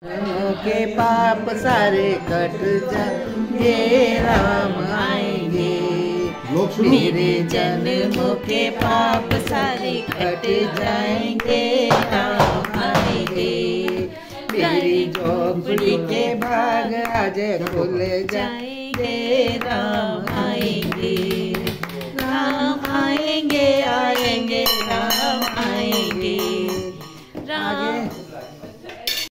के पाप सारे कट जाएंगे, राम आएंगे। मेरे जन्मों के पाप सारे कट जाएंगे, राम आएंगे। मेरी झोपड़ी के भाग आज खुल जाएंगे, राम आएंगे।